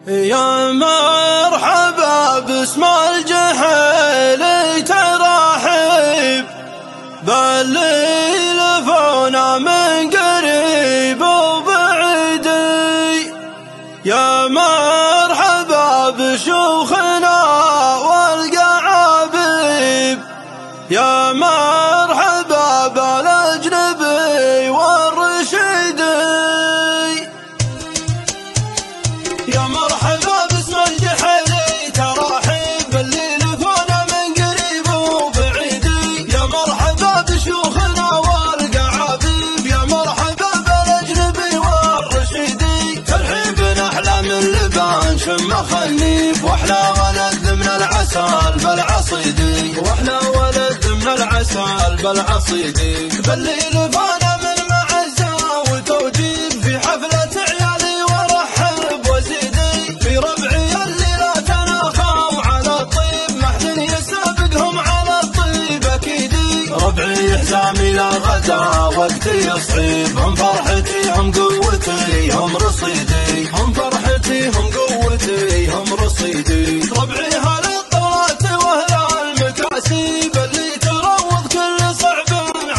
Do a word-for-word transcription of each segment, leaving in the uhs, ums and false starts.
يا مرحبا باسم الجحيل ترحب باللي لفونا من قريب وبعيد. يا مرحبا بشيوخنا والقعابيب، يا مرحبا بالاجنبي والرشيدي. يا مرحبا باسم الجحيل ترحب باللي لفونا من قريب وبعيد. يا مرحبا بشيوخنا والقعابيب، يا مرحبا بالاجنبي والرشيدي. ترحيب احلى من لبان شم خليف، واحلى ولد من العسل بالعصيدي، واحلى ولد من العسل بالعصيدي. باللي لفونا من معزة وتوجيب في حفلة عيالي ورحب وزيدي. في ربعي اللي لا تناخوا على الطيب، ما حد يسابقهم على الطيب اكيدي. ربعي حزامي لا غدا وقتي يصعب، هم فرحتي هم قوتي هم رصيدي، هم فرحتي هم قوتي هم رصيدي. ربعي هالطلات واهل المكاسب اللي تروض كل صعب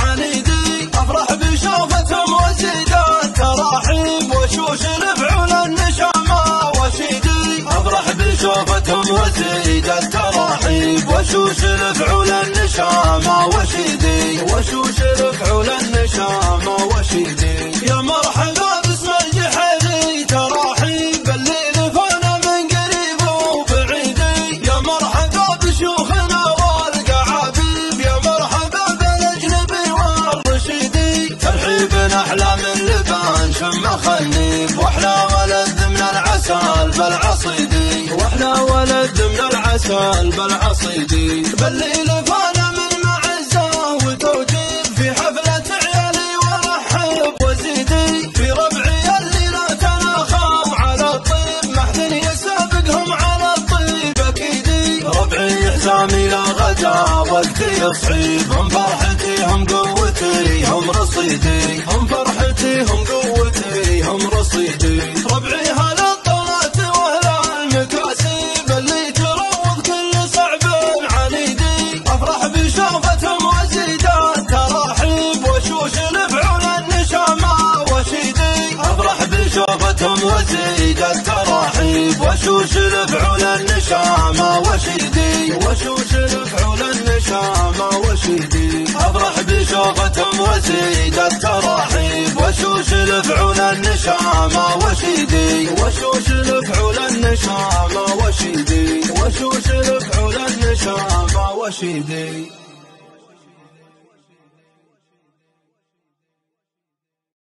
عنيدي. افرح بشوفتهم وزيدان تراحيب وشوش الفعول النشامة وشيدي. افرح بشوفتهم وزيدان تراحيب وشوش الفعول النشامة وشيدي، وشوش الفعول النشامة وشيدي. يا مرحبا باسم الجحيل تراحيب باللي لفونا من قريب وبعيد. يا مرحبا بشيوخنا والقعابيب، يا مرحبا بالاجنبي والرشيدي. ترحيب احلى من لبان شم خليف، واحلى ولد من العسل بالعصيدي، واحلى ولد من العسل بالعصيدي. باللي لفونا من معزة وتوجيب في حفلة عيالي ورحب وزيدي. في ربعي اللي لا تناخوا على الطيب، ما حد يسابقهم على الطيب اكيدي. ربعي حزامي لا غدا وقتي يصعب، هم فرحتي هم قوتي هم رصيدي، هم فرحتي هم قوتي هم رصيدي. ربعي هالطلات واهل المكاسب اللي تروض كل صعب عنيدي. افرح بشوفتهم وزيدان تراحيب وشوش الفعول النشامة وشيدي. افرح بشوفتهم وزيدان تراحيب وشوش الفعول النشامة وشيدي، وشوش الفعول النشامة وشيدي. افرح بشوفتهم وزيدان تراحيب وشوش الفعول النشامة وشيدي، وشوش الفعول النشامة وشيدي، وشوش الفعول النشامة وشيدي.